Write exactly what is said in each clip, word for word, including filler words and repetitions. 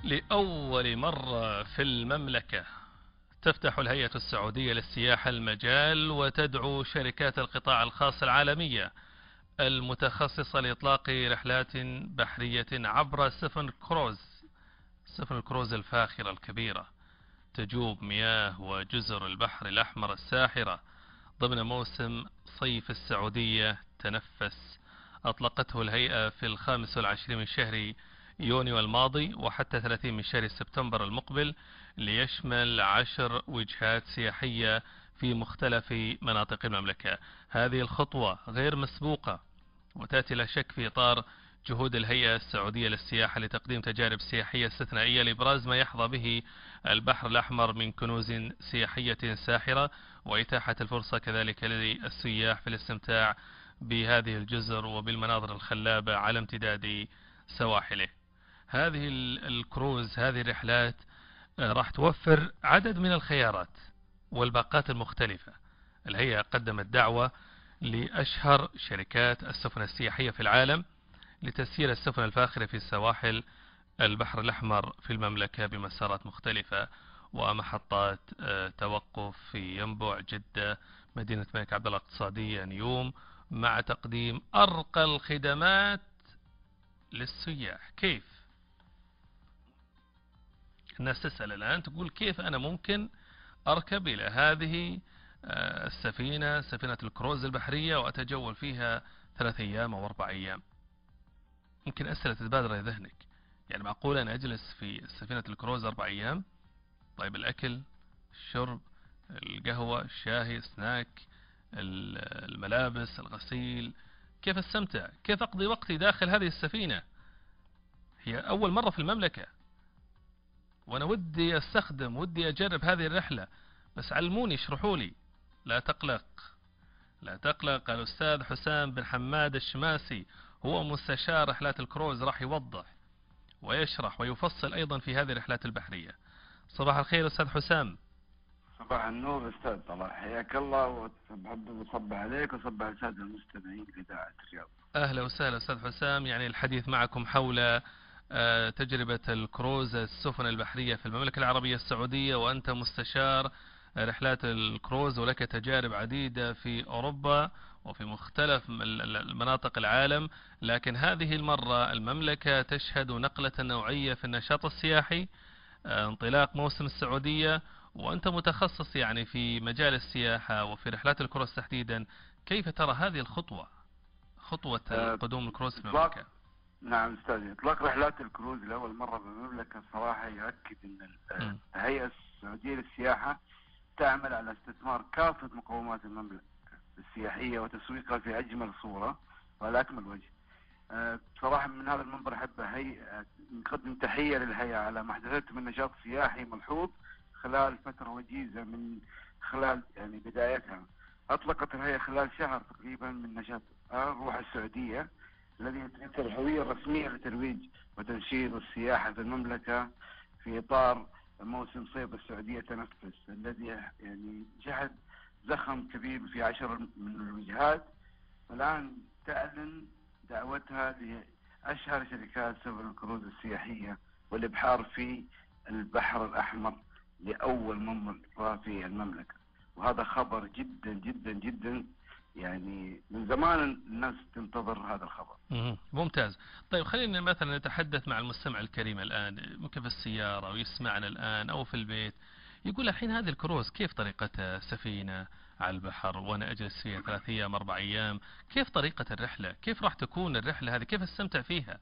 لأول مرة في المملكة تفتح الهيئة السعودية للسياحة المجال وتدعو شركات القطاع الخاص العالمية المتخصصة لإطلاق رحلات بحرية عبر سفن كروز، سفن الكروز الفاخرة الكبيرة تجوب مياه وجزر البحر الأحمر الساحرة ضمن موسم صيف السعودية تنفس. أطلقته الهيئة في الخامس والعشرين من شهر يونيو الماضي وحتى ثلاثين من شهر سبتمبر المقبل، ليشمل عشر وجهات سياحية في مختلف مناطق المملكة. هذه الخطوة غير مسبوقة وتأتي لا شك في إطار جهود الهيئة السعودية للسياحة لتقديم تجارب سياحية استثنائية لإبراز ما يحظى به البحر الأحمر من كنوز سياحية ساحرة، وإتاحة الفرصة كذلك للسياح في الاستمتاع بهذه الجزر وبالمناظر الخلابة على امتداد سواحله. هذه الكروز، هذه الرحلات راح توفر عدد من الخيارات والباقات المختلفة. الهيئة قدمت دعوة لأشهر شركات السفن السياحية في العالم لتسيير السفن الفاخرة في سواحل البحر الأحمر في المملكة بمسارات مختلفة ومحطات توقف في ينبع، جدة، مدينة الملك عبد الله الاقتصادية، نيوم، مع تقديم أرقى الخدمات للسياح. كيف؟ الناس تسأل الآن تقول كيف أنا ممكن أركب إلى هذه السفينة، سفينة الكروز البحرية، وأتجول فيها ثلاث أيام أو أربع أيام؟ ممكن أسئلة تتبادر إلى ذهنك، يعني معقول أنا أجلس في سفينة الكروز أربع أيام؟ طيب الأكل، الشرب، القهوة، الشاهي، سناك، الملابس، الغسيل، كيف استمتع؟ كيف أقضي وقتي داخل هذه السفينة؟ هي أول مرة في المملكة وأنا ودي أستخدم، ودي أجرب هذه الرحلة، بس علموني، اشرحوا لي. لا تقلق، لا تقلق، الأستاذ حسام بن حماد الشماسي هو مستشار رحلات الكروز، راح يوضح ويشرح ويفصل أيضا في هذه الرحلات البحرية. صباح الخير أستاذ حسام. صباح النور أستاذ طلال، حياك الله، وبحب وصبح عليك وصبح على السادة المستمعين لإذاعة الرياض. أهلا وسهلا أستاذ حسام. يعني الحديث معكم حول تجربة الكروز، السفن البحرية في المملكة العربية السعودية، وأنت مستشار رحلات الكروز ولك تجارب عديدة في أوروبا وفي مختلف مناطق العالم، لكن هذه المرة المملكة تشهد نقلة نوعية في النشاط السياحي، انطلاق موسم السعودية، وأنت متخصص يعني في مجال السياحة وفي رحلات الكروز تحديدا. كيف ترى هذه الخطوة، خطوة قدوم الكروز في المملكة؟ نعم أستاذي، إطلاق رحلات الكروز لأول مرة بالمملكة صراحة يؤكد أن الهيئة السعودية للسياحة تعمل على استثمار كافة مقومات المملكة السياحية وتسويقها في أجمل صورة وعلى أكمل وجه. بصراحة من هذا المنبر أحب هي نقدم تحية للهيئة على ما أحدثته من نشاط سياحي ملحوظ خلال فترة وجيزة من خلال يعني بدايتها. أطلقت الهيئة خلال شهر تقريبا من نشاط الروح السعودية الذي يتمثل الهوية الرسمية لترويج وتنشيط السياحة في المملكة في إطار موسم صيف السعودية تنفس، الذي يعني شهد زخم كبير في عشر من الوجهات. والآن تعلن دعوتها لأشهر شركات سفن الكروز السياحية والإبحار في البحر الأحمر لأول مرة في المملكة، وهذا خبر جدا جدا جدا يعني من زمان الناس تنتظر هذا الخبر. ممتاز. طيب خلينا مثلا نتحدث مع المستمع الكريم الآن، ممكن في السيارة ويسمعنا الآن أو في البيت، يقول الحين هذه الكروز كيف طريقتها؟ سفينة على البحر وأنا أجلس فيها ثلاث أيام أربع أيام، كيف طريقة الرحلة؟ كيف راح تكون الرحلة هذه؟ كيف استمتع فيها؟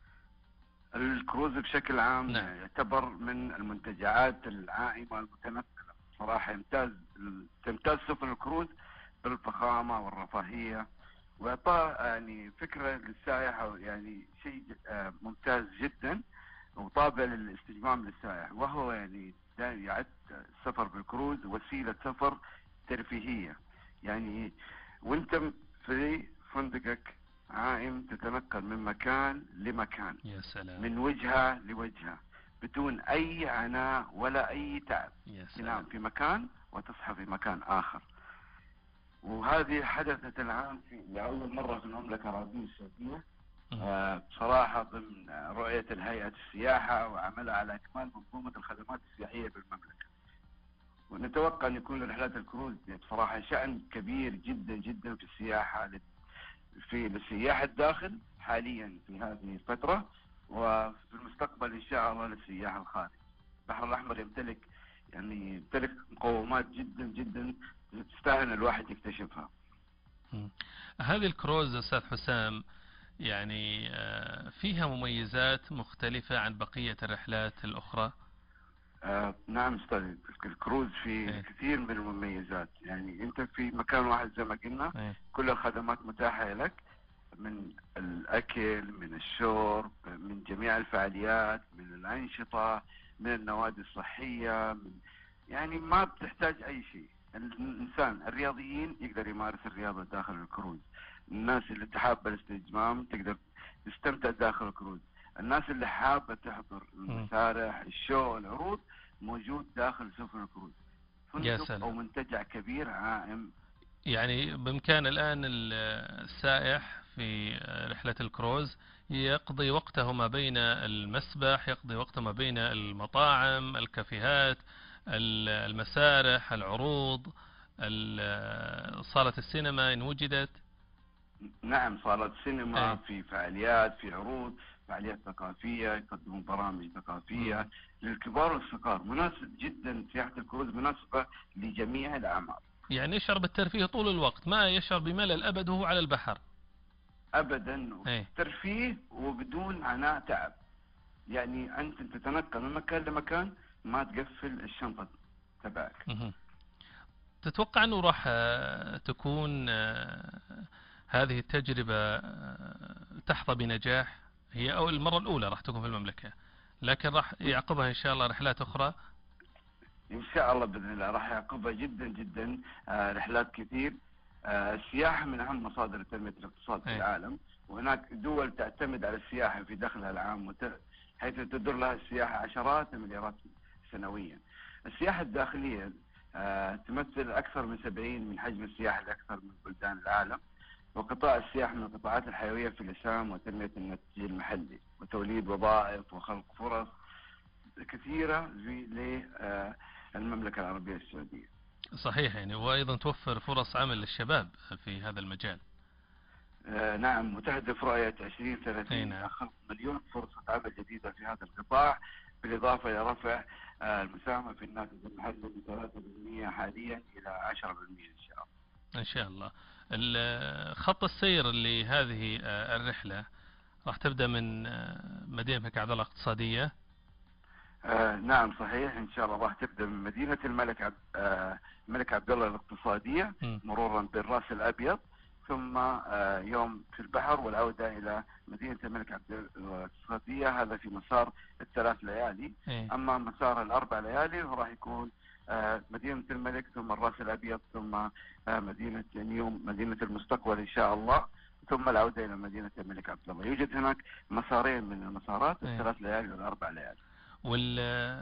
الكروز بشكل عام نعم. يعتبر من المنتجعات العائمة المتنقلة، صراحة يمتاز تمتاز سفن الكروز بالفخامة والرفاهية وإعطاء يعني فكرة للسائح، يعني شيء ممتاز جدا وطابع للاستجمام للسائح، وهو يعني يعد السفر بالكروز وسيلة سفر ترفيهية، يعني وانت في فندقك عائم تتنقل من مكان لمكان، يا سلام، من وجهة لوجهة بدون أي عناء ولا أي تعب. يا سلام. تنام في مكان وتصحى في مكان آخر. وهذه حدثت العام في لأول مرة في المملكة العربية السعودية آه، بصراحة ضمن رؤية الهيئة السياحة وعملها على إكمال منظومة الخدمات السياحية بالمملكة. ونتوقع أن يكون لرحلات الكروز بصراحة شأن كبير جدا جدا في السياحة في للسياح الداخل حاليا في هذه الفترة، وفي المستقبل إن شاء الله للسياح الخارج. البحر الأحمر يمتلك يعني يمتلك مقومات جدا جدا تستاهل الواحد يكتشفها. هذه الكروز أستاذ حسام يعني فيها مميزات مختلفة عن بقية الرحلات الأخرى؟ آه نعم أستاذ، الكروز في ايه. كثير من المميزات. يعني أنت في مكان واحد زي ما قلنا، ايه. كل الخدمات متاحة لك، من الأكل، من الشرب، من جميع الفعاليات، من الأنشطة، من النوادي الصحية، من يعني ما بتحتاج أي شيء. الإنسان الرياضيين يقدر يمارس الرياضة داخل الكروز، الناس اللي تحب الاستجمام تقدر تستمتع داخل الكروز، الناس اللي حابة تحضر المسارح، الشو، العروض، موجود داخل سفن الكروز. فندق أو منتجع كبير عائم. يعني بإمكان الآن السائح في رحلة الكروز يقضي وقته ما بين المسبح، يقضي وقته ما بين المطاعم، الكافيهات، المسارح، العروض، صالة السينما إن وجدت. نعم، صالة سينما، أي. في فعاليات، في عروض، فعاليات ثقافية، يقدمون برامج ثقافية م. للكبار والصغار. مناسب جدا، سياحة الكروز مناسبة لجميع الأعمار. يعني يشعر بالترفيه طول الوقت، ما يشعر بملل أبد وهو على البحر أبدا. أي. ترفيه وبدون عناء تعب. يعني أنت تتنقل من مكان لمكان، ما تقفل الشنطة تبعك. تتوقع أنه راح تكون هذه التجربة تحظى بنجاح؟ هي أول المرة الأولى راح تكون في المملكة، لكن راح يعقبها إن شاء الله رحلات أخرى. إن شاء الله بإذن الله راح يعقبها جدا جدا رحلات كثير. السياحة من أهم مصادر تنمية الاقتصاد في العالم، وهناك دول تعتمد على السياحة في دخلها العام، حيث تدر لها السياحة عشرات المليارات سنويا. السياحة الداخلية تمثل أكثر من سبعين من حجم السياحة لأكثر من بلدان العالم. وقطاع السياحة من القطاعات الحيوية في الإسهام وتنمية النسيج المحلي وتوليد وظائف وخلق فرص كثيرة للمملكة العربية السعودية. صحيح، يعني وأيضا توفر فرص عمل للشباب في هذا المجال. آه نعم، وتهدف رؤية عشرين ثلاثين نعم. خلق مليون فرصة عمل جديدة في هذا القطاع، بالإضافة إلى رفع آه المساهمة في الناتج المحلي من ثلاثة بالمئة حاليا إلى عشرة بالمئة إن شاء الله. إن شاء الله. خط السير لهذه الرحلة راح تبدأ من مدينة الملك عبد الله الاقتصادية. آه نعم صحيح، إن شاء الله راح تبدأ من مدينة الملك عبد آه الملك عبد الله الاقتصادية، م. مرورا بالراس الأبيض، ثم آه يوم في البحر، والعودة إلى مدينة الملك عبد الله الاقتصادية. هذا في مسار الثلاث ليالي. م. أما مسار الأربع ليالي راح يكون آه مدينة الملك، ثم الراس الأبيض، ثم آه مدينة نيوم، مدينة المستقبل إن شاء الله، ثم العودة إلى مدينة الملك عبد الله. يوجد هناك مسارين من المسارات، الثلاث ليالي والأربع ليالي. وال...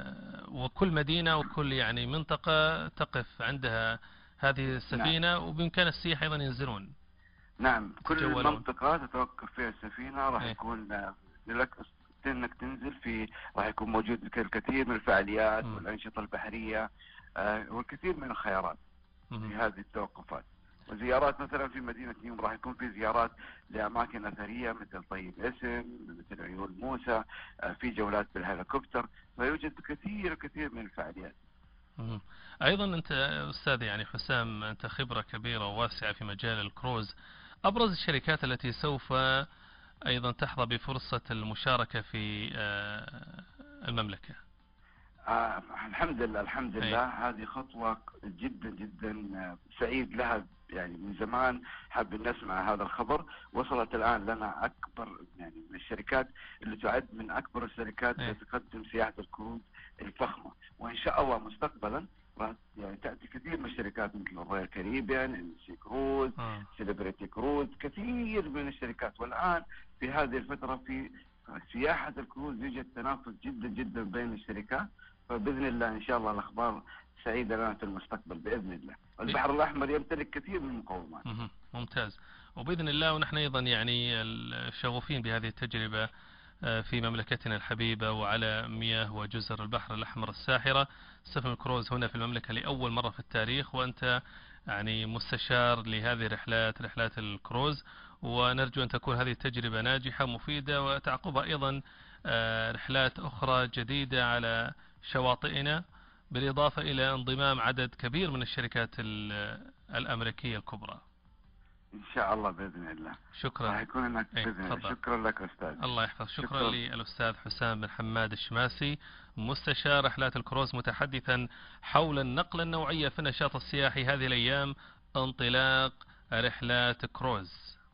وكل مدينة وكل يعني منطقة تقف عندها هذه السفينة. نعم. وبإمكان السياح أيضا ينزلون. نعم، كل منطقة تتوقف فيها السفينة راح يكون لك انك تنزل في، راح يكون موجود الكثير من الفعاليات م. والأنشطة البحرية آه والكثير من الخيارات م. في هذه التوقفات. وزيارات مثلا في مدينة نيوم راح يكون في زيارات لأماكن أثرية مثل طيب اسم، مثل عيون موسى، آه في جولات بالهليكوبتر، فيوجد كثير كثير من الفعاليات. أيضا أنت أستاذ يعني حسام، أنت خبرة كبيرة وواسعة في مجال الكروز. أبرز الشركات التي سوف أيضا تحظى بفرصة المشاركة في المملكة؟ آه الحمد لله الحمد لله. هذه خطوة جدا جدا سعيد لها. يعني من زمان حاب نسمع هذا الخبر. وصلت الآن لنا أكبر يعني من الشركات اللي تعد من أكبر الشركات التي تقدم سياحة الكروز الفخمة. وإن شاء الله مستقبلا راح يعني تأتي كثير من الشركات مثل رويال كاريبيان، ام سي كروز، سيلبريتي كروز، كثير من الشركات. والآن في هذه الفترة في سياحة الكروز يوجد تنافس جدا جدا بين الشركات. فبإذن الله إن شاء الله الأخبار سعيدة لنا في المستقبل بإذن الله. البحر الأحمر يمتلك كثير من المقومات. ممتاز. وبإذن الله ونحن أيضا يعني الشغوفين بهذه التجربة في مملكتنا الحبيبة وعلى مياه وجزر البحر الأحمر الساحرة. سفن الكروز هنا في المملكة لأول مرة في التاريخ، وأنت يعني مستشار لهذه الرحلات، رحلات الكروز، ونرجو أن تكون هذه التجربة ناجحة مفيدة وتعقبها أيضا رحلات أخرى جديدة على شواطئنا، بالإضافة إلى انضمام عدد كبير من الشركات الأمريكية الكبرى. إن شاء الله بإذن الله. شكرا. راح يكون هناك بإذن الله. شكرا لك أستاذ. الله يحفظ. شكرا, شكرا للأستاذ حسام بن حماد الشماسي، مستشار رحلات الكروز، متحدثا حول النقلة النوعية في النشاط السياحي هذه الأيام، انطلاق رحلات كروز.